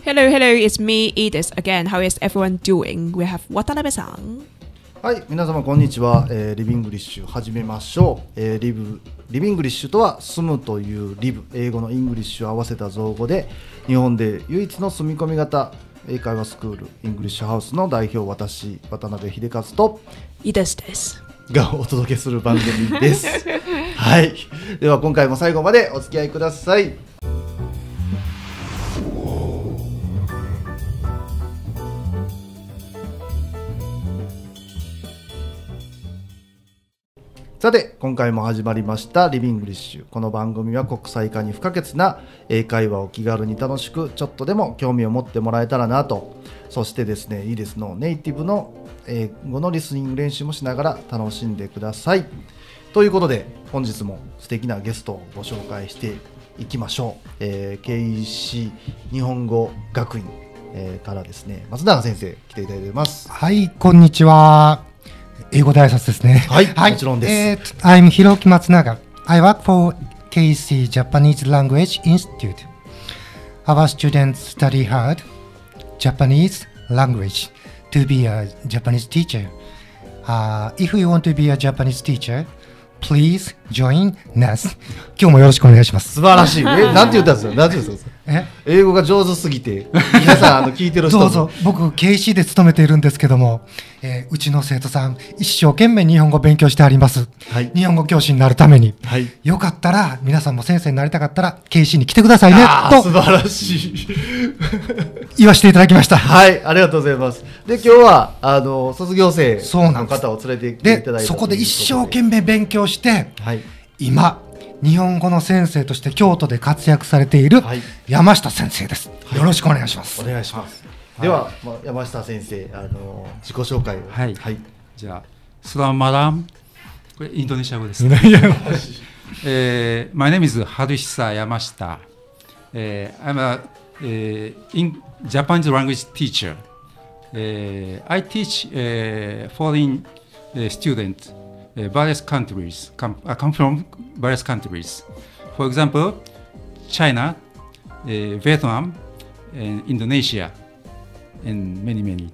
Hello, hello, it's me, Edith, again. How is everyone doing? We have Watanabe-san. はい、皆様こんにちは。リビングリッシュ始めましょう。リビングリッシュとは住むというリブ、英語のイングリッシュを合わせた造語で、日本で唯一の住み込み型英会話スクールイングリッシュハウスの代表、私渡辺秀和と Edith です。 がお届けする番組です。はい、では今回も最後までお付き合いください。さて今回も始まりましたリビングリッシュ。この番組は国際化に不可欠な英会話を気軽に楽しくちょっとでも興味を持ってもらえたらなと、そしてですね、イーデスのネイティブの英語のリスニング練習もしながら楽しんでくださいということで、本日も素敵なゲストをご紹介していきましょう。KEC 日本語学院、からですね、松永先生来ていただいています。 はい、こんにちは。英語で挨拶ですね。 はい、はい、もちろんです。 I'm Hiroki Matsunaga. I work for KEC Japanese Language Institute. Our students study hard Japanese language to be a Japanese teacher. If you want to be a Japanese teacher, please join us. 今日もよろしくお願いします。 素晴らしい。なんて言ったんですか。なんて言ったんですか。英語が上手すぎて皆さん聞いてる人もどうぞ。僕 KC で勤めているんですけども、うちの生徒さん一生懸命日本語を勉強してあります、はい、日本語教師になるために、はい、よかったら皆さんも先生になりたかったら KC に来てくださいねと素晴らしい言わせていただきました。 はい、ありがとうございます。で今日は卒業生の方を連れてきていただいて、 そこで一生懸命勉強して、はい、今日本語の先生として京都で活躍されている山下先生です、はい、よろしくお願いします。 お願いします。では、山下先生、自己紹介を。 はい、はい、じゃあスラマラム、これインドネシア語ですね。My name is Haruhisa Yamashita. I'm a Japanese language teacher. I teach foreign students various countries, come from various countries. For example, China, Vietnam, and Indonesia, and many, many.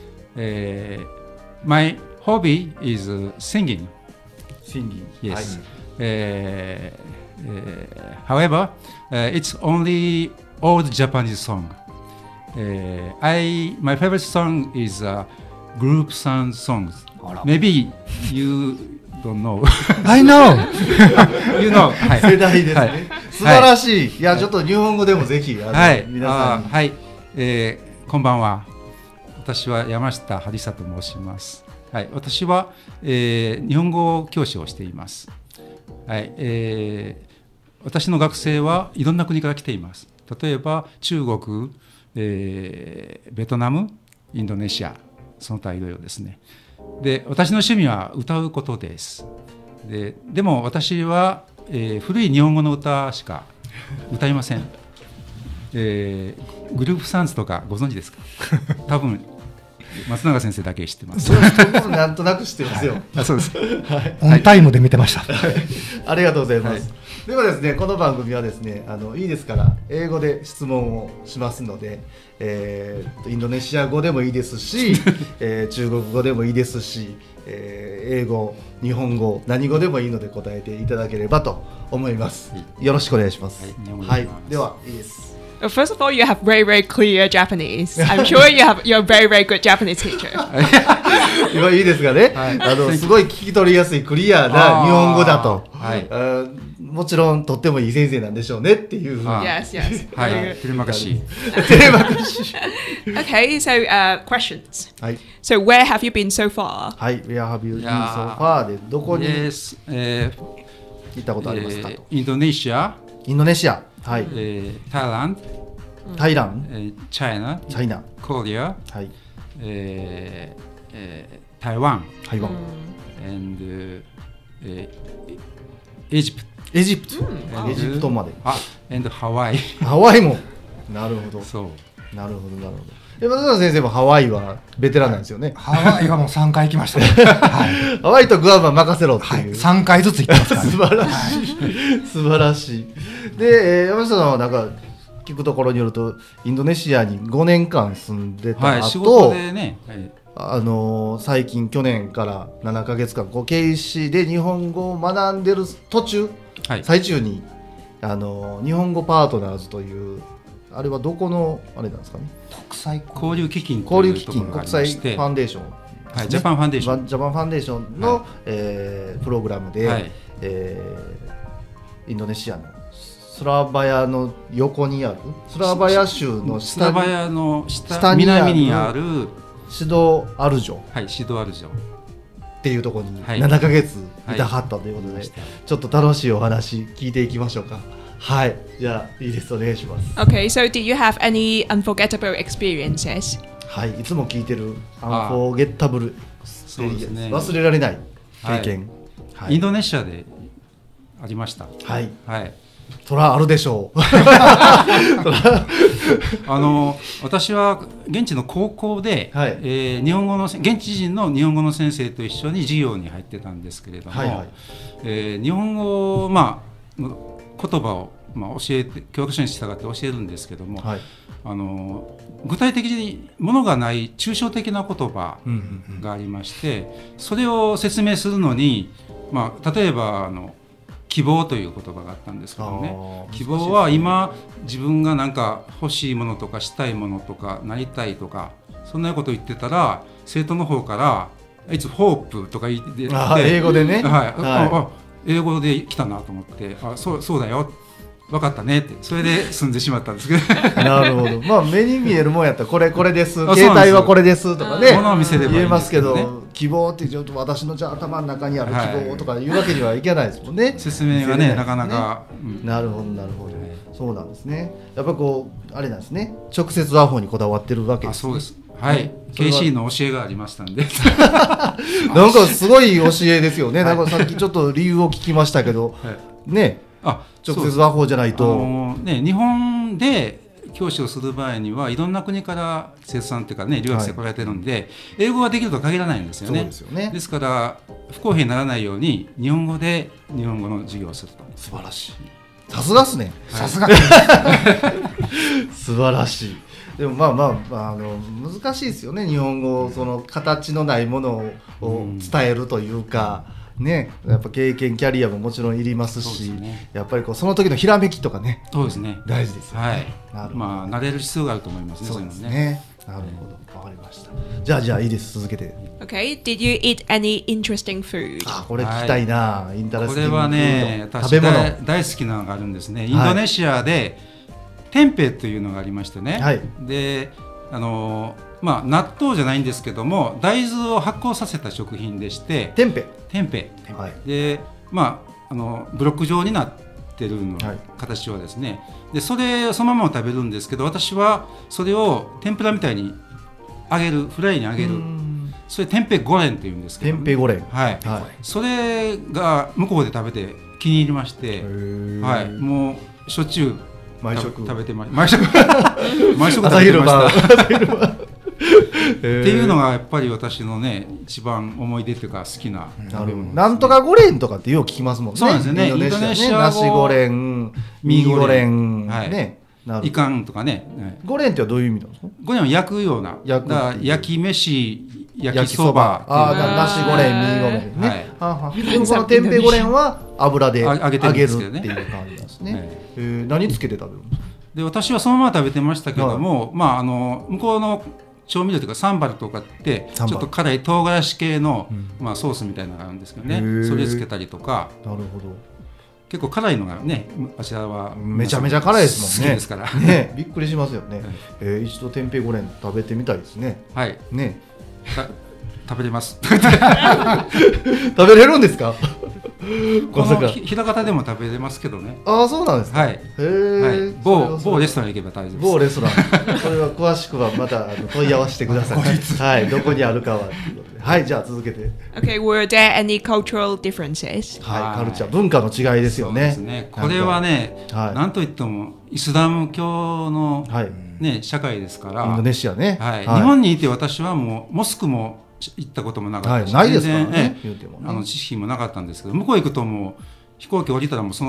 My hobby is singing. Singing. Yes. However, it's only old Japanese song. My favorite song is group songs. Maybe you don't know. I know. You know. 世代ですね。素晴らしい。いや、ちょっと日本語でもぜひ皆さんに。 はい。こんばんは。私は山下春久と申します。はい。私は日本語教師をしています。はい。私の学生はいろんな国から来ています。例えば中国、ベトナム、インドネシア、その他いろいろですね。で、私の趣味は歌うことです。でも私は、古い日本語の歌しか歌いません。グループサンズとかご存知ですか？多分松永先生だけ知ってます。 なんとなく知ってますよ。 はい、そうです。 はい、オンタイムで見てました。 ありがとうございます。はい、ではですね、この番組はですね、いいですから英語で質問をしますので、インドネシア語でもいいですし、中国語でもいいですし、英語、日本語、何語でもいいので答えていただければと思います。よろしくお願いします。はい、ではいいです。 First of all, you have very, very clear Japanese. I'm sure you're a very, very good Japanese teacher. 今いいですかね。すごい聞き取りやすいクリアな日本語だと。もちろんとってもいい先生なんでしょうねっていう。 Yes, yes. はい。テレマカシ。 Okay, so questions. はい。So where have you been so far? はい。Where have you been so far? でどこに行ったことありますかと。 インドネシア。 インドネシア。はい。タイラン。 チャイナ。 チャイナ。 コリア。 はい。 台湾。 台湾。 and エジプト。 エジプトまで。 and ハワイ。 ハワイも。なるほど。 そう。 なるほどなるほど。松永先生もハワイはベテランなんですよね。 ハワイはもう3回行きましたね。 ハワイとグアムは任せろっていう。 3回ずつ行ってますからね。 素晴らしい。素晴らしい。で、山下さんはなんか聞くところによるとインドネシアに5年間住んでた後、 仕事でね、 最近去年から7ヶ月間こう KC で日本語を学んでる途中、最中に日本語パートナーズというあれはどこのあれなんですかね、 国際交流基金国際ファンデーション、 ジャパンファンデーションの、プログラムで、インドネシアのスラバヤの横にあるスラバヤ州の下に南にあるシドアルジョ、 シドアルジョっていうところに7ヶ月いたはったということで、ちょっと楽しいお話聞いていきましょうか。はい、じゃあいいです、お願いします。 Okay, so did you have any unforgettable experiences? はい、いつも聞いてるアンフォーゲッタブル、 そうですね、 忘れられない経験、 インドネシアでありました。 はい、そらあるでしょう。 私は現地の高校で、日本語の現地人の日本語の先生と一緒に授業に入ってたんですけれども、日本語を、言葉を、教えて教科書に従って教えるんですけども、具体的にものがない抽象的な言葉がありまして、それを説明するのに、例えば希望という言葉があったんですけどね、希望は今自分が何か欲しいものとかしたいものとかなりたいとかそんなことを言ってたら、生徒の方から「It's hope」とか言って英語でね、 英語で来たなと思って、そうだよ、分かったねって、それで済んでしまったんですけどなるほど、目に見えるもんやったらこれです、携帯はこれですとかね、 物を見せればいいん言えますけですけどね、 ど、希望ってちょっと私のじゃあ頭の中にある希望とか言うわけにはいけないですもんね、 説明がねなかなか、 なるほどなるほど、そうなんですね。やっぱこうあれなんですね、直接話法にこだわってるわけですね。 そうです、KC の教えがありましたんでなんかすごい教えですよね。なんかさっきちょっと理由を聞きましたけど、ね、直接話法じゃないと、 日本で教師をする場合にはいろんな国から生徒さんというかね留学生来られてるんで、英語ができるとは限らないんですよね。ですから不公平にならないように日本語で日本語の授業をすると。 素晴らしい、さすがですね、 さすが素晴らしい。でも難しいですよね、日本語、その形のないものを伝えるというか、ね、やっぱ経験キャリアももちろんいりますし、やっぱりその時のひらめきとかね、 そうですね、 大事ですよね。 慣れる必要があると思いますね。 そうですね。なるほど、わかりました。じゃあいいです、続けて。 Okay, did you eat any interesting food? これ聞きたいな、インタラスティング。 これはね、私大好きなのがあるんですね。インドネシアでテンペというのがありましてね、で納豆じゃないんですけども大豆を発酵させた食品でして、テンペで、ブロック状になってるの、形はですね、でそれそのまま食べるんですけど、私はそれを天ぷらみたいに揚げる、フライに揚げる、それテンペゴレンっていうんですけど、 テンペゴレン、 それが向こうで食べて気に入りまして、もうしょっちゅう毎食食べて毎食朝昼晩っていうのがやっぱり私のね一番思い出というか好きな食べ物。 なんとかゴレンとかってよく聞きますもんね。 そうなんですよね。インドネシアナシゴレン、ミーゴレン、ね、 イカンとかね。 ゴレンってどういう意味なんですか？ ゴレンは焼くような、焼き飯、焼きそば、 ナシゴレン、ミーゴレンね。このテンペゴレンは油で揚げるっていう感じなんですね。何つけて食べるんですか？ で、私はそのまま食べてましたけども、向こうの調味料というかサンバルとかってちょっと辛い唐辛子系のソースみたいなのがあるんですけどね、それつけたりとか。 なるほど。 結構辛いのがね、あちらはめちゃめちゃ辛いですもんね。 好きですからね、びっくりしますよね。一度テンペゴレン食べてみたいですね。ね、 食べれます。 食べれるんですか？ この平方でも食べれますけどね。 そうなんですか。 某レストラン行けば大丈夫です。 某レストラン。これは詳しくはまた問い合わせてください。どこにあるかは。じゃあ続けて。 Okay, were there any cultural differences? カルチャー、文化の違いですよね。 これはね、なんといってもイスラム教のね社会ですから。 インドネシアね。 日本にいて私はもうモスクも行ったこともなかったし、 ないですからね。 知識もなかったんですけど、向こう行くともう飛行機降りたらもうその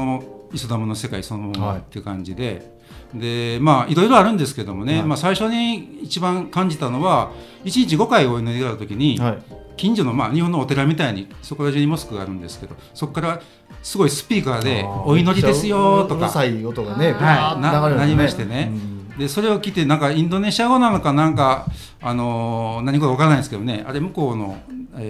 イスラムの世界そのままっていう感じで、でまあいろいろあるんですけどもね、まあ、最初に一番感じたのは1日5回お祈りがあるときに、近所の、まあ、日本のお寺みたいにそこら中にモスクがあるんですけど、そこからすごいスピーカーで「お祈りですよ」とかうるさい音がね、 なりましてね、でそれを聞いてなんかインドネシア語なのかなんか、何語か分からないんですけどね、あれ向こうの、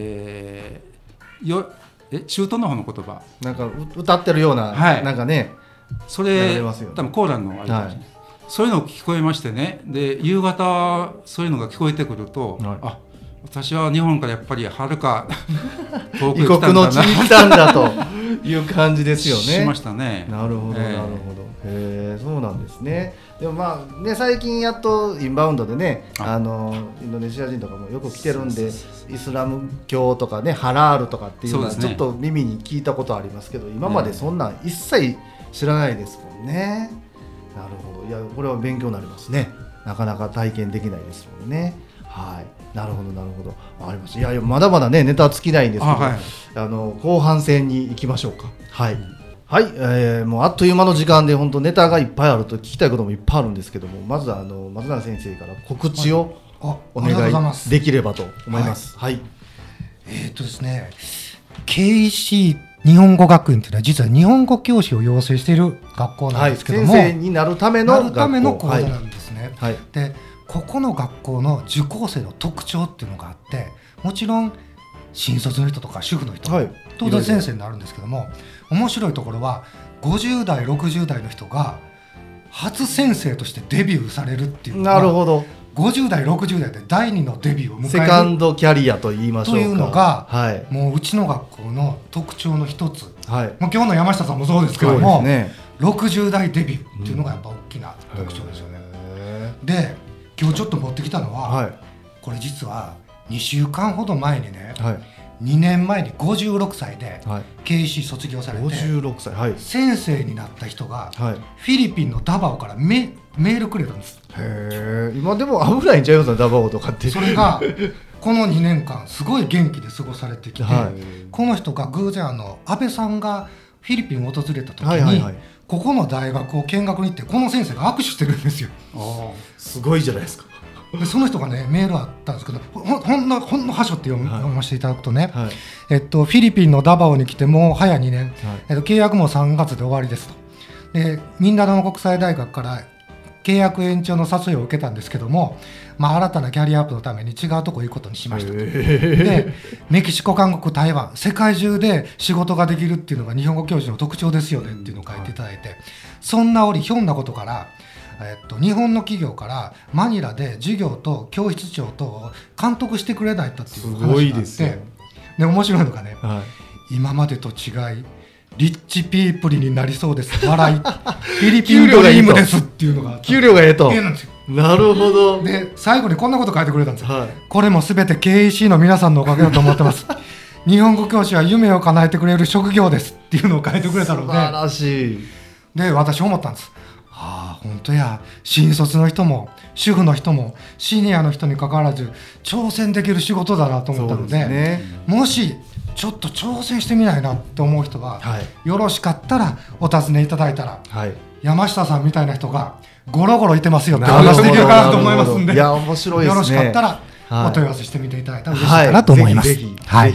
中東の方の言葉なんか歌ってるような、なんかね、 それ多分コーランのあれかもしれない、そういうのを聞こえましてね、で夕方そういうのが聞こえてくると、あ、私は日本からやっぱりはるか遠く異国の地に来たんだという感じですよね。 しましたね。 なるほど、なるほど。そうなんですね。でもまあね、最近やっとインバウンドでね、インドネシア人とかもよく来てるんで、イスラム教とかね、ハラールとかっていうのはちょっと耳に聞いたことありますけど、今までそんなん一切知らないですもんね。なるほど。いや、これは勉強になりますね。なかなか体験できないですもんね。はい、なるほどなるほど、わかりました。いやまだまだねネタ尽きないんですけど、後半戦に行きましょうか。はい、はい、もうあっという間の時間で本当ネタがいっぱいあると聞きたいこともいっぱいあるんですけども、まずは松永先生から告知をお願いできればと思います。はい、 ですね、KEC 日本語学院というのは実は日本語教師を養成している学校なんですけども、 先生になるための講座なんですね。でここの学校の受講生の特徴っていうのがあって、もちろん新卒の人とか主婦の人、当然先生になるんですけども、面白いところは50代60代の人が初先生としてデビューされるっていうのが、 なるほど、 50代60代で第2のデビューを迎えるセカンドキャリアと言いましょうかというのが、もううちの学校の特徴の一つ、もう今日の山下さんもそうですけども、60代デビューっていうのがやっぱ大きな特徴ですよね。で今日ちょっと持ってきたのは、これ実は2週間ほど前にね、2年前に56歳で KEC 卒業されて、先生になった人がフィリピンのダバオからメールくれたんです。 今でも危ないんちゃいますか、ダバオとかって。それがこの2年間すごい元気で過ごされてきて、この人が偶然安倍さんがフィリピンを訪れた時に、ここの大学を見学に行ってこの先生が握手してるんですよ。 すごいじゃないですか。 でその人がねメールあったんですけど、ほんの箇所って読ませていただくとね、フィリピンのダバオに来てもう早2年、契約も3月で終わりですと。でミンダナオ国際大学から契約延長の誘いを受けたんですけども、新たなキャリアアップのために違うとこ行くことにしましたと。でメキシコ、韓国、台湾、世界中で仕事ができるっていうのが日本語教師の特徴ですよねっていうのを書いていただいて、そんな折ひょんなことから日本の企業からマニラで授業と教室長と監督してくれないかっていう話があって、で面白いのがね、今までと違いリッチピープルになりそうです笑いフィリピンドリームですっていうのが給料がええと。なるほど。 で最後にこんなこと書いてくれたんですよ。これもすべて KEC の皆さんのおかげだと思ってます日本語教師は夢を叶えてくれる職業ですっていうのを書いてくれたので、 素晴らしい。 で私思ったんです。本当や、新卒の人も主婦の人もシニアの人にかかわらず挑戦できる仕事だなと思ったので、もしちょっと挑戦してみないなと思う人は、よろしかったらお尋ねいただいたら、山下さんみたいな人がゴロゴロいてますよって話できるかなと思いますんで、 いや面白いですね。 よろしかったらお問い合わせしてみていただいたら嬉しいかなと思います。 ぜひ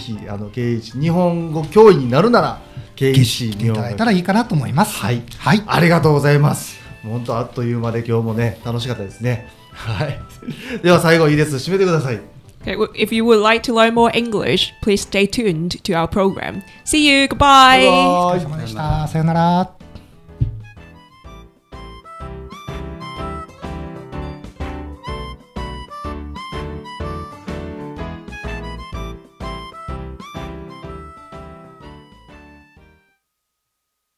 KEC 日本語教員になるなら KEC にいただいたらいいかなと思います。はい、ありがとうございます。本当あっという間で今日もね楽しかったですね。はい。では最後いいです。締めてください。 Okay, well, if you would like to learn more English, please stay tuned to our program. See you. Goodbye. お疲れ様でした。さよなら。